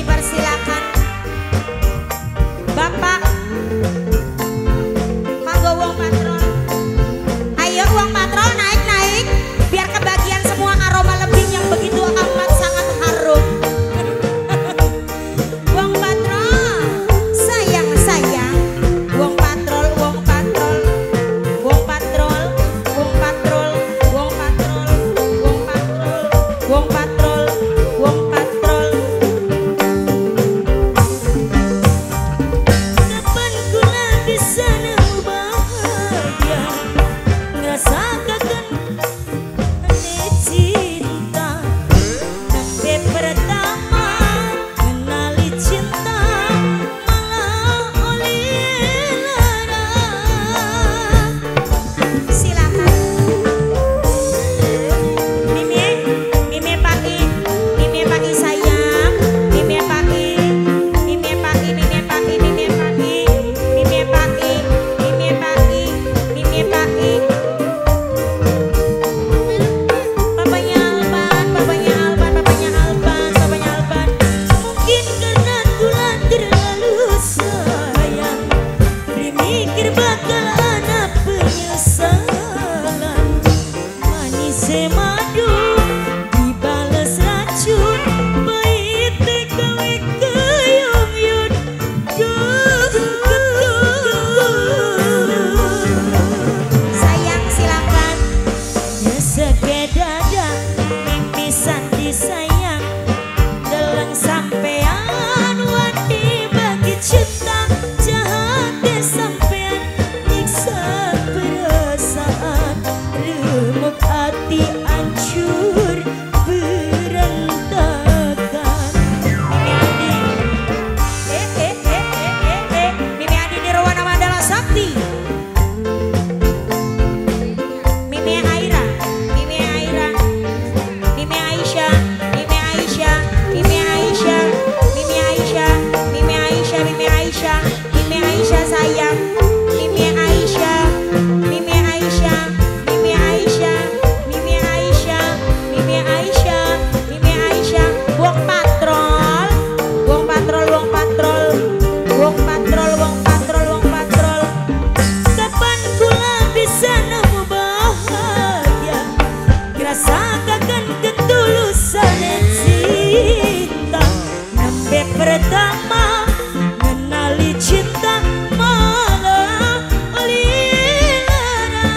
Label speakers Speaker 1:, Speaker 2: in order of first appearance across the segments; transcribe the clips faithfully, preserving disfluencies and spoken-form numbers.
Speaker 1: dipersilakan Bapak manggo wong patrol. Ayo wong patrol naik-naik biar kebagian semua aroma lebih yang begitu amat sangat harum. Wong patrol sayang-sayang, wong patrol, wong patrol, wong patrol, wong patrol, wong patrol, wong patrol, wong patrol, wong patrol. Kapan kula bisa nemu bahagia, ngerasa kangen ane cinta. Sampai pertama kenali cinta malah oleh lara. Silakan Mimi, Mimi pagi, Mimi pagi sayang, Mimi pagi, Mimi pagi, Mimi pagi, Mimi pagi, Mimi pagi, Mimi pagi, Mimi pagi. Papanya Alban, papanya Alban, papanya Alban, papanya Alban. Mungkin karena tulah terlalu sayang, bermikir bakal ada penyesalan. Manis madu dibalas racun, pahit gawe keyung-yung. Sayang silakan. Ya sekedada mimisan disayang, deleng sampean wani bagi cinta, jahat deh sampean nyiksa perasaan, remuk hati hancur berantakan. Mimi Adi, eh eh eh eh eh eh, Mimi Adi Nirwana Mandala Sakti. Mimi Aira, Mimi Aira, Mimi Aisyah, Mimi Aisyah, Mimi Aisyah, Mimi Aisyah, Mimi Aisyah, Mimi Aisyah, Mimi Aisyah sayang, Mimi Aisyah, Mimi Aisyah, Mimi Aisyah, Mimi Aisyah, Mimi Aisyah, Mimi Aisyah. Wong patrol, wong patrol, wong patrol, wong patrol, wong patrol, wong patrol. Kapan kula bisa nemu bahagia, ngerasa kangen ketulusan cinta. Sampai pertama mengenali cinta malah oleh lara.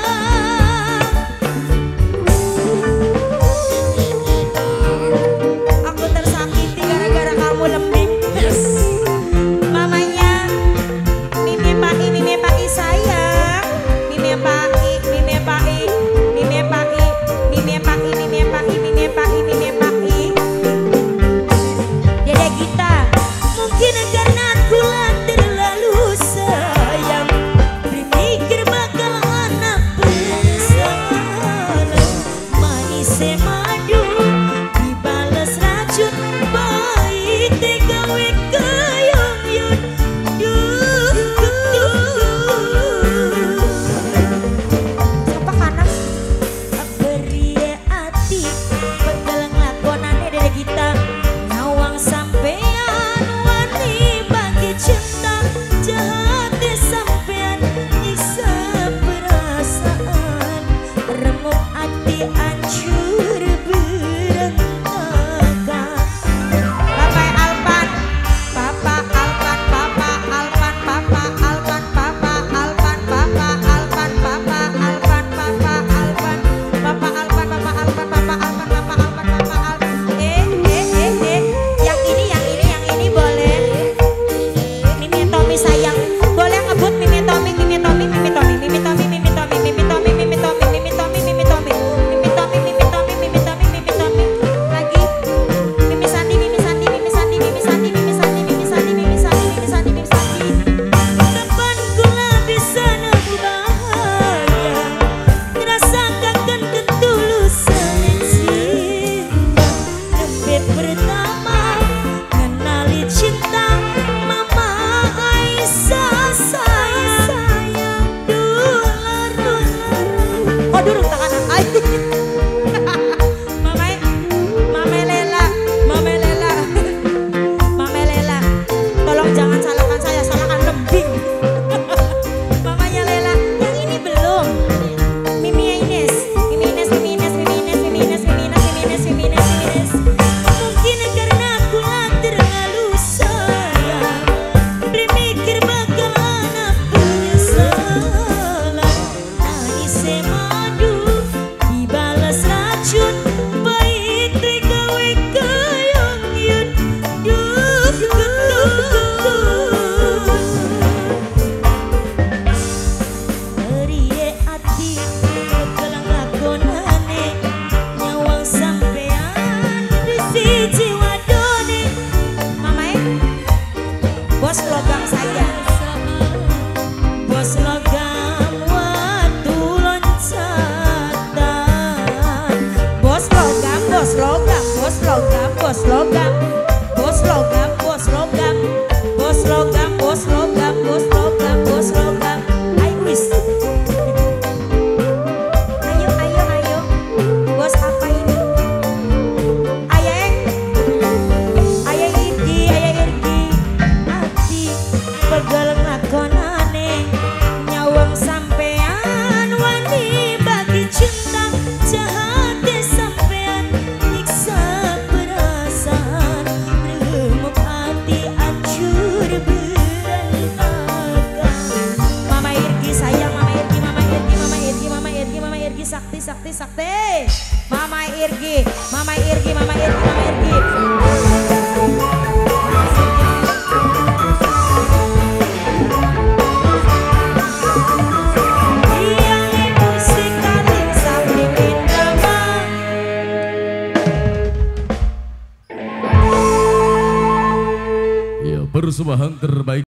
Speaker 1: Aku tersakiti gara-gara kamu lembing. Mamanya Mimi Pagi, Mimi Pagi sayang, Mimi Pagi, Mimi Pagi, Mimi Pagi, Mimi Pagi, Mimi Pagi, Mimi Pagi, Mimi Pagi. Dede Gita, mungkin karena kula terlalu sayang, berpikir bakal anak penyesalan. Manis madu dibalas racun, pahit gawe keyung-yung. Siapa kanak? Berie hati bakal ngelakonane Dede Gita, nyawang sampean wani bagi cinta, jahat deh sampean nyiksa perasaan, remuk hati hancur berantakan. Bapak Alpan, Bapak Alpan, Bapak Alpan, Bapak Alpan, Bapak Alpan, Bapak Alpan, Bapak Alpan, Bapak Alpan, Bapak Alpan, Bapak Alpan, Bapak Alpan, Bapak Alpan, Bapak Alpan. Eh, eh, eh, eh, yang ini, yang ini, yang ini boleh. Mimi Tommy sayang, boleh ngebut Mimi Tommy, Mimi Tommy, Mimi Tommy, Mimi Tommy, Mimi Tommy, Mimi Tommy, Mimi Tommy, Mimi Tommy, Mimi Tommy, Mimi Tommy, Mimi Tommy, Mimi Tommy, Mimi Tommy. Lagi Mimi Sandi, Mimi Sandi, Mimi Sandi, Mimi Sandi, Mimi Sandi, Mimi Sandi, Mimi Sandi, Mimi Sandi, Mimi Sandi. Kapan kula bisa nemu bahagia, ngerasa kangen ketulusan cinta. Sampai pertama kenali cinta, Mama Aisyah sayang, dular dular. Oh durung tangan ay. Mama, Mama Lela, Mama Lela. sakti sakti sakti. Mama Irgi, Mama Irgi, Mama Irgi, Mama Irgi.
Speaker 2: Persembahan terbaik